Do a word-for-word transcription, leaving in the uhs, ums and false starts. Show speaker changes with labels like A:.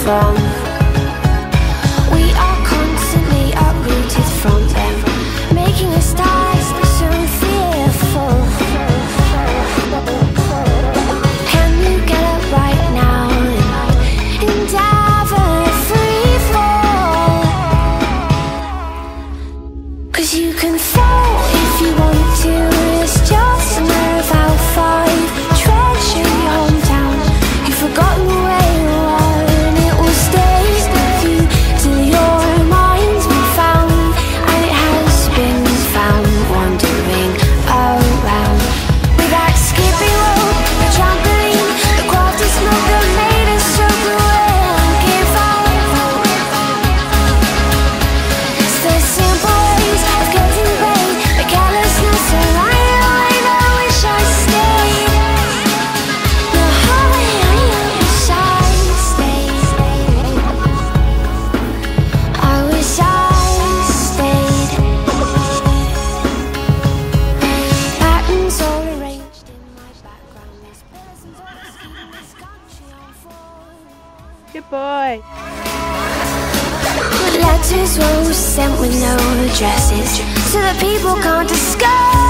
A: from. We are constantly uprooted from them, making us die so fearful. Can you get up right now and have a free fall? 'Cause you can fall if you want to. It's just a matter of how far you've treasured your hometown. You've forgotten where you are, and it will stay with you till your mind's been found. And it has been found wandering around. With that skipping rope, the trampoline, the crafty smoke that made us so cruel and give out. It's the simple ways of getting paid, the carelessness of lying away that I wish I stayed. No, I wish I stayed. I wish I stayed. Patterns all arranged in my background. These persons always keep this country on form.
B: Good boy.
A: Letters were sent with no addresses, so that people can't discover